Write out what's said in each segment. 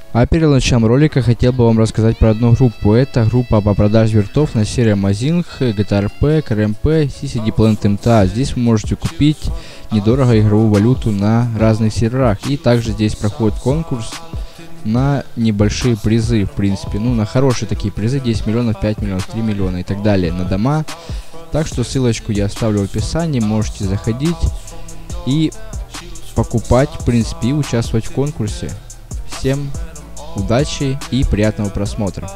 А перед началом ролика хотел бы вам рассказать про одну группу. Это группа по продаже вертов на сервере Amazing, GTRP, KRMP, CCD Planet MTA. Здесь вы можете купить недорого игровую валюту на разных серверах. И также здесь проходит конкурс на небольшие призы, в принципе. Ну, на хорошие такие призы, 10 миллионов, 5 миллионов, 3 миллиона и так далее, на дома. Так что ссылочку я оставлю в описании, можете заходить и покупать, в принципе, и участвовать в конкурсе. Всем удачи и приятного просмотра.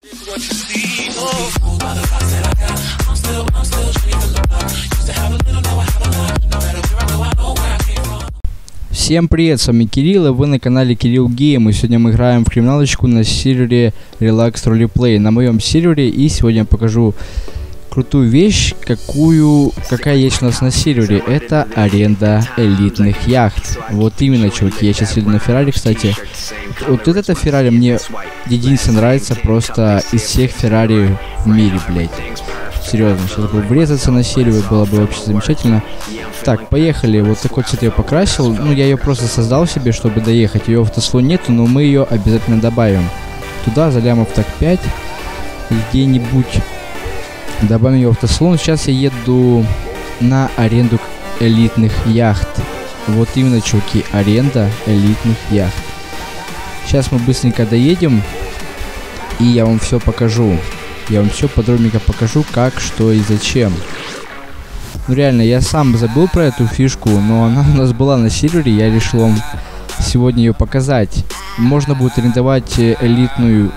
Всем привет, с вами Кирилл, и вы на канале Кирилл Гейм, и сегодня мы играем в криминалочку на сервере Relax Roleplay, на моем сервере, и сегодня я покажу крутую вещь, какая есть у нас на сервере. Это аренда элитных яхт. Вот именно, чуваки, я сейчас еду на Феррари, кстати. Вот эта Феррари мне единственное нравится просто из всех Феррари в мире, блять. Серьезно, сейчас бы врезаться на серию было бы вообще замечательно. Так, поехали. Вот такой цвет я покрасил. Ну, я ее просто создал себе, чтобы доехать. Ее в автослон нету, но мы ее обязательно добавим. Туда за лямов так 5. Где-нибудь добавим ее в автослон. Сейчас я еду на аренду элитных яхт. Вот именно, чуваки, аренда элитных яхт. Сейчас мы быстренько доедем, и я вам все покажу. Я вам все подробненько покажу, как, что и зачем. Ну реально, я сам забыл про эту фишку, но она у нас была на сервере, я решил вам сегодня ее показать. Можно будет арендовать элитную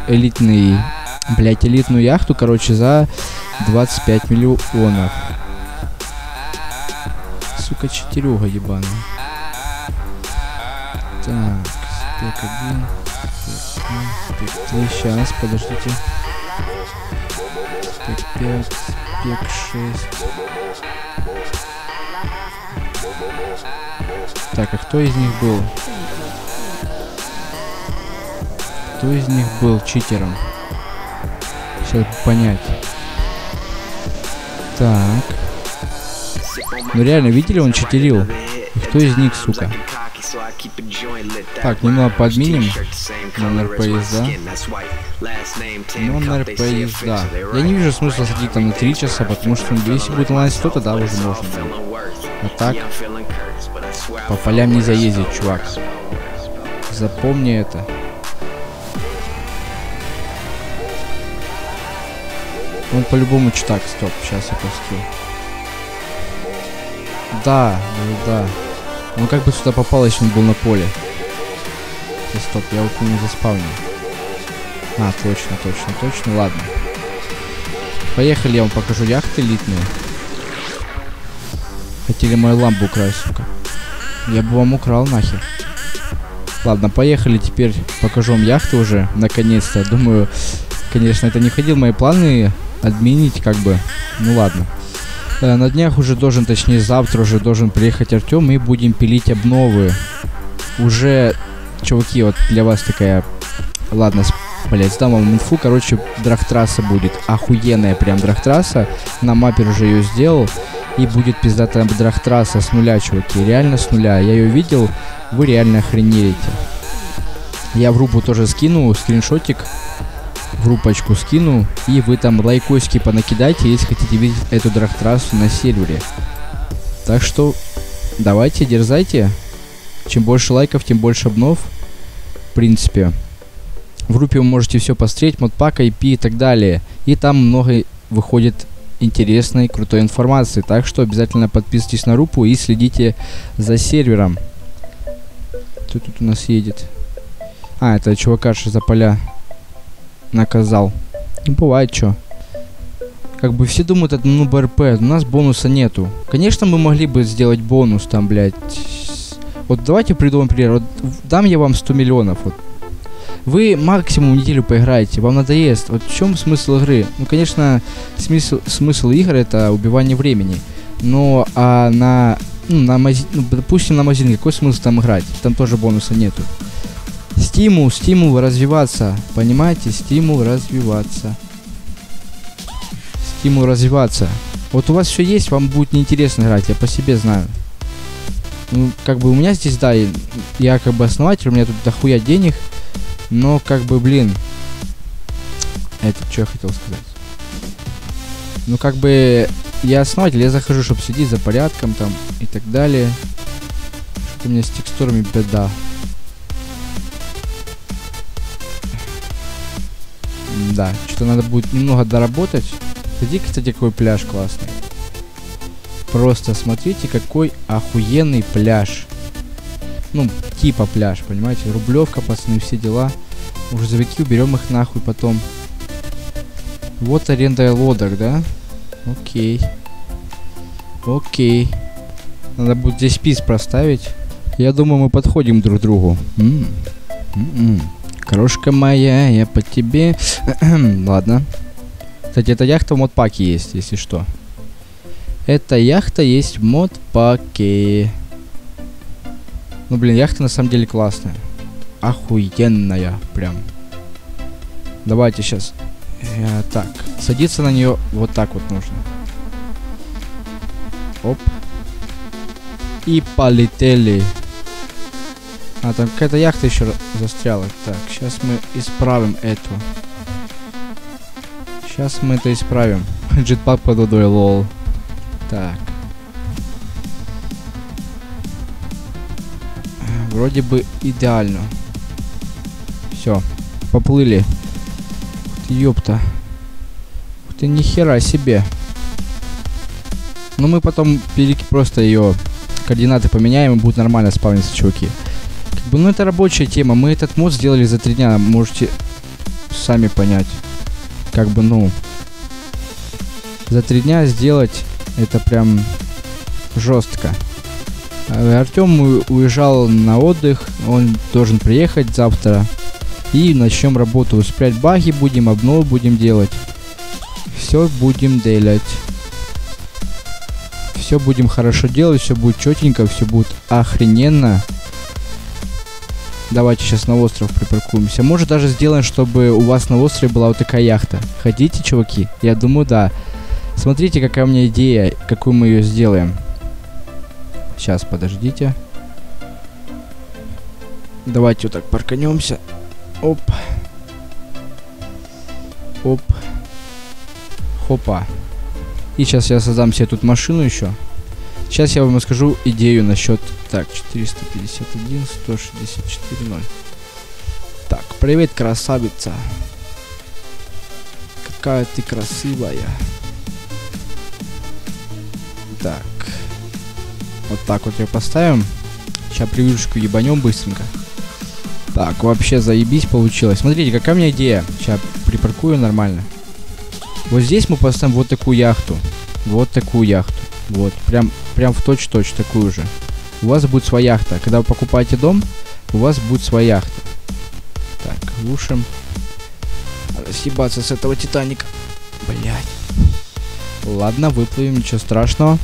яхту, короче, за 25 миллионов. Сука, четырюга ебаная. Так, спек 1, спек 3, сейчас, подождите. Спек 5, спек 6. Так, а кто из них был? Кто из них был читером? Сейчас понять. Так. Ну реально, видели, он читерил. И кто из них, сука? Так, немного подменим. Номер поезда. Номер поезда. Я не вижу смысла сидеть там на 3 часа, потому что если будет онлайн 100, тогда уже можно. А так, по полям нельзя ездить, чувак. Запомни это. Он по-любому читак. Стоп, сейчас я посту. Да, да. Он как бы сюда попал, если он был на поле. Стоп, я вот не заспавнил. А, точно, ладно. Поехали, я вам покажу яхты элитные. Хотели мою лампу украсть, сука. Я бы вам украл нахер. Ладно, поехали, теперь покажу вам яхты уже, наконец-то. Думаю, конечно, это не входило в мои планы админить, как бы. Ну ладно. На днях уже должен, точнее завтра уже должен приехать Артем, и будем пилить обновы. Уже, чуваки, вот для вас такая... Ладно, блять, сдам вам инфу, короче, драг-трасса будет. Охуенная прям драг-трасса. На мапе уже ее сделал. И будет пиздатая драг-трасса с нуля, чуваки. Реально с нуля. Я ее видел, вы реально охренеете. Я в группу тоже скину скриншотик. В группочку скину, и вы там лайкосики понакидайте, если хотите видеть эту драг-трассу на сервере. Так что давайте, дерзайте. Чем больше лайков, тем больше обнов. В принципе, в группе вы можете все посмотреть, модпак, IP и так далее. И там много выходит интересной, крутой информации. Так что обязательно подписывайтесь на группу и следите за сервером. Кто тут у нас едет? А, это чувакаша за поля наказал. Ну, бывает, что. Как бы все думают, это ну БРП, у нас бонуса нету. Конечно, мы могли бы сделать бонус там, блядь. Вот давайте придумаем пример. Вот дам я вам 100 миллионов. Вот. Вы максимум неделю поиграете, вам надоест. Вот в чем смысл игры? Ну, конечно, смысл игры это убивание времени. Но допустим, на Amazing, какой смысл там играть? Там тоже бонуса нету. Стимул развиваться, понимаете? Стимул развиваться. Вот у вас все есть, вам будет неинтересно играть, я по себе знаю. Ну, как бы у меня здесь, да, я как бы основатель, у меня тут дохуя денег. Но как бы, блин. Это что я хотел сказать? Ну как бы я основатель, я захожу, чтобы следить за порядком там и так далее. Что-то у меня с текстурами беда. Да, что-то надо будет немного доработать. Смотрите, кстати, какой пляж классный. Просто смотрите, какой охуенный пляж. Ну, типа пляж, понимаете? Рублевка, пацаны, все дела. Грузовики, уберем их нахуй потом. Вот аренда лодок, да? Окей. Окей. Надо будет здесь спис проставить. Я думаю, мы подходим друг к другу. Крошка моя, я по тебе. Ладно. Кстати, эта яхта в модпаке есть, если что. Эта яхта есть в модпаке. Ну, блин, яхта на самом деле классная. Охуенная, прям. Давайте сейчас. Так, садиться на нее вот так вот нужно. Оп. И полетели. А, там какая-то яхта еще застряла. Так, сейчас мы исправим эту. Сейчас мы это исправим. Джетпак под водой, лол. Так. Вроде бы идеально. Все, поплыли. Ух ты, ёпта. Ух ты, нихера себе. Ну мы потом просто ее координаты поменяем и будет нормально спавниться, чуваки. Как бы, ну это рабочая тема. Мы этот мод сделали за 3 дня. Можете сами понять. Как бы, ну, за 3 дня сделать это прям жестко. Артем уезжал на отдых, он должен приехать завтра. И начнем работу. Успять баги будем, обнову будем делать. Все будем делать. Все будем хорошо делать, все будет четенько, все будет охрененно. Давайте сейчас на остров припаркуемся. Может даже сделаем, чтобы у вас на острове была вот такая яхта. Хотите, чуваки? Я думаю, да. Смотрите, какая у меня идея, какую мы ее сделаем. Сейчас, подождите. Давайте вот так парканемся. Оп. Оп. Хопа. И сейчас я создам себе тут машину еще. Сейчас я вам расскажу идею насчет... Так, 451, 164, 0. Так, привет, красавица. Какая ты красивая. Так. Вот так вот ее поставим. Сейчас превьюшку ебанем быстренько. Так, вообще заебись получилось. Смотрите, какая у меня идея. Сейчас припаркую нормально. Вот здесь мы поставим вот такую яхту. Вот такую яхту. Вот, прям в точь-точь такую же. У вас будет своя яхта. Когда вы покупаете дом, у вас будет своя яхта. Так, глушим. Надо съебаться с этого Титаника. Блять. Ладно, выплывем, ничего страшного.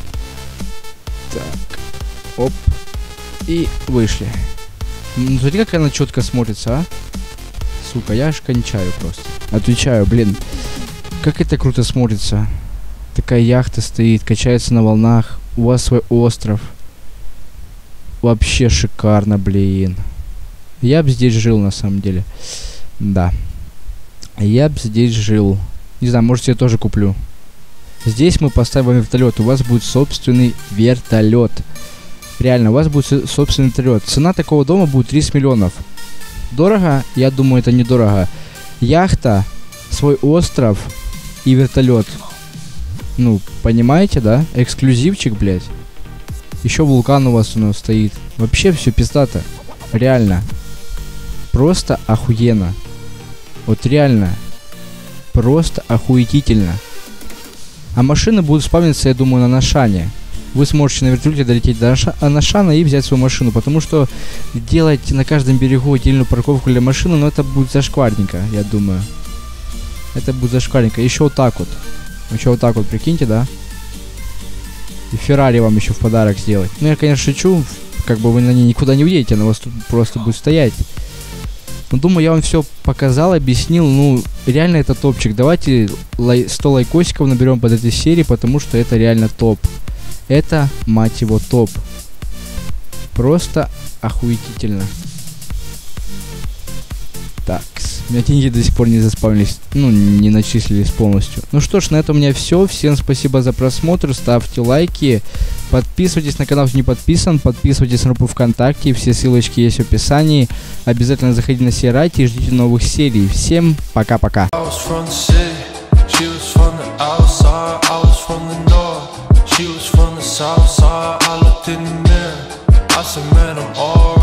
Так. Оп. И вышли. Ну, смотри, как она четко смотрится, а? Сука, я аж кончаю просто. Отвечаю, блин. Как это круто смотрится. Такая яхта стоит, качается на волнах. У вас свой остров. Вообще шикарно, блин. Я бы здесь жил, на самом деле. Да. Я бы здесь жил. Не знаю, может, я тоже куплю. Здесь мы поставим вертолет. У вас будет собственный вертолет. Реально, у вас будет собственный вертолет. Цена такого дома будет 30 миллионов. Дорого? Я думаю, это недорого. Яхта, свой остров и вертолет. Ну, понимаете, да? Эксклюзивчик, блядь. Еще вулкан у вас стоит. Вообще все пиздато. Реально. Просто охуенно. Вот реально. Просто охуетительно. А машины будут спавниться, я думаю, на Нашане. Вы сможете на вертолете долететь до Нашана и взять свою машину. Потому что делать на каждом берегу отдельную парковку для машины, ну это будет зашкварненько, я думаю. Это будет зашкварненько. Еще вот так вот. Еще вот так вот, прикиньте, да? И Феррари вам еще в подарок сделать. Ну, я, конечно, шучу. Как бы вы на ней никуда не уедете, она у вас тут просто будет стоять. Но думаю, я вам все показал, объяснил. Ну, реально это топчик. Давайте 100 лайкосиков наберем под этой серией, потому что это реально топ. Это, мать его, топ. Просто охуетительно. Так, у меня деньги до сих пор не заспавнились, ну, не начислились полностью. Ну что ж, на этом у меня все. Всем спасибо за просмотр, ставьте лайки, подписывайтесь на канал, кто не подписан, подписывайтесь на группу ВКонтакте, все ссылочки есть в описании. Обязательно заходите на Сирайте и ждите новых серий. Всем пока-пока. I said, man, I'm alright.